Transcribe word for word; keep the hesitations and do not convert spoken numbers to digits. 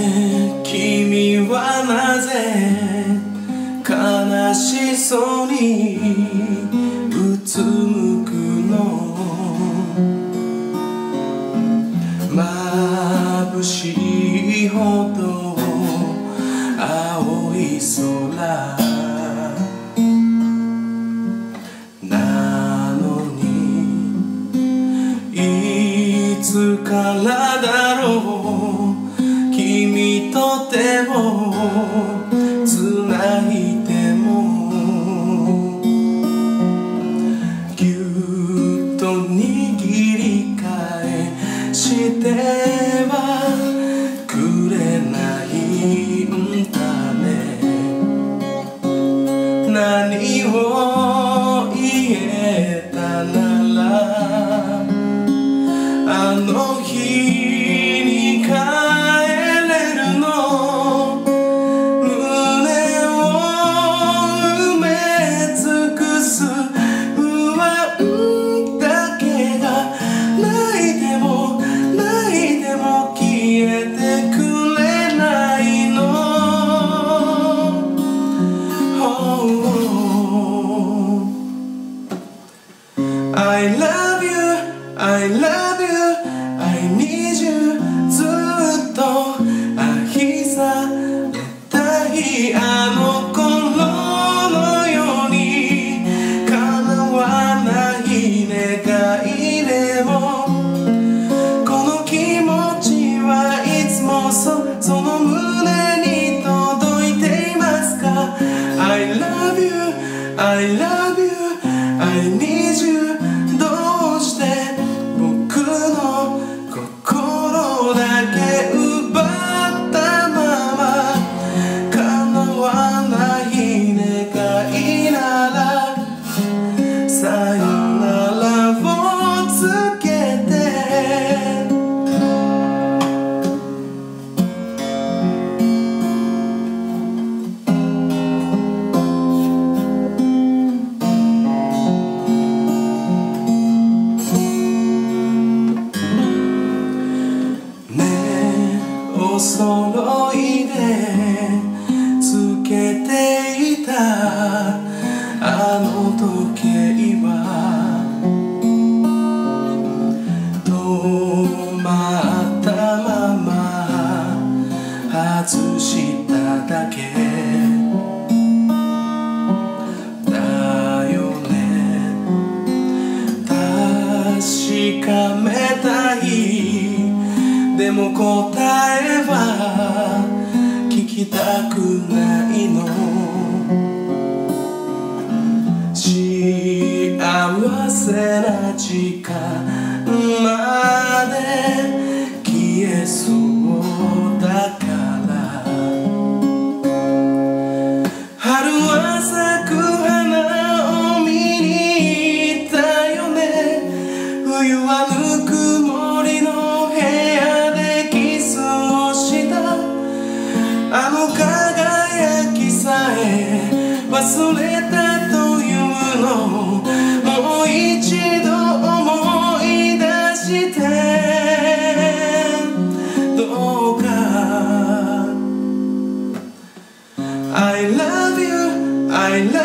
え君はなぜ悲しそうにうつむくの眩しいほど青い空なのにいつからだろう君と手をつないでもぎゅっと握り返してはくれないんだね何を言えたならあの日に帰れるの胸を埋め尽くす不安だけが泣いても泣いても消えてくれないの、oh, I love you, I love you, I need you ずっと愛されたいあの頃のように叶わない願いでもこの気持ちはいつも そ, その胸に届いていますか I love you, I love you, I need you どうして僕の心だけ奪ったまま叶わない願いならさよならをつけてお揃いでつけていたあの時計は止まったまま外しただけだよね確かめたいでも答えは聞きたくないの幸せな時間まで消えそうだから春は咲く花を見に行ったよね冬はぬくもりの部屋でキスをしたあの輝きさえ忘れたというのもう一度思い出してどうか I love you, I love you